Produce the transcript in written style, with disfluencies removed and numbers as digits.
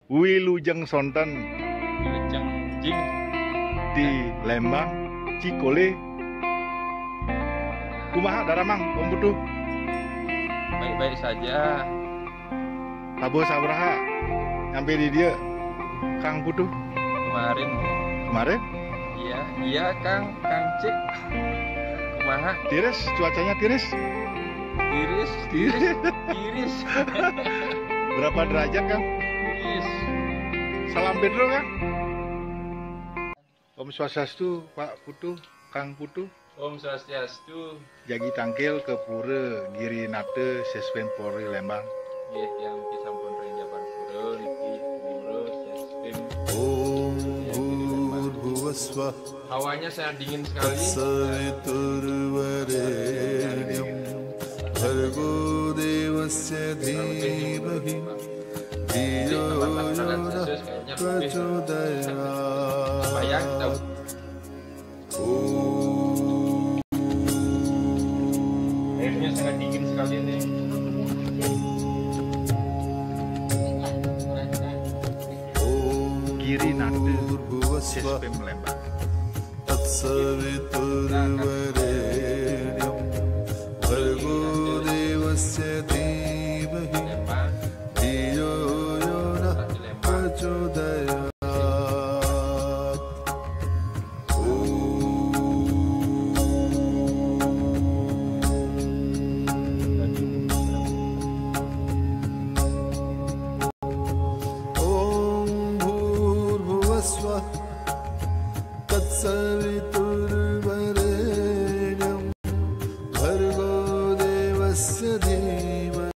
Wilujeng Sonten Wilujeng Jing di Lembang Cikole. Kumaha Daramang Om Putu? baik-baik saja. Kabo sabraha nyampe di dia Kang Putu Kemarin kemarin? iya Kang Cik. Kumaha? Tiris, cuacanya tiris. Tiris. Berapa derajat Kang? Tiris. Salam Pedro Kang. Om Swastiastu Pak Putu, Kang Putu. Om Swastiastu. Jagi tangkil ke Pura Giri Nate Sespem Polri Lembang. Nggih yang pisampun ring Jabar Pura niki Pura Sespem. Om Bhurvaswah. Hawanya saya dingin sekali. Saviturvarenyam Bhargo Devasya Dhimahi Dhiyo Yona Prachodayat. Bayang kita airnya sangat dingin sekali nih. Giri Nate Bhurvaswah Sespem Lembang. Saviturvarenyam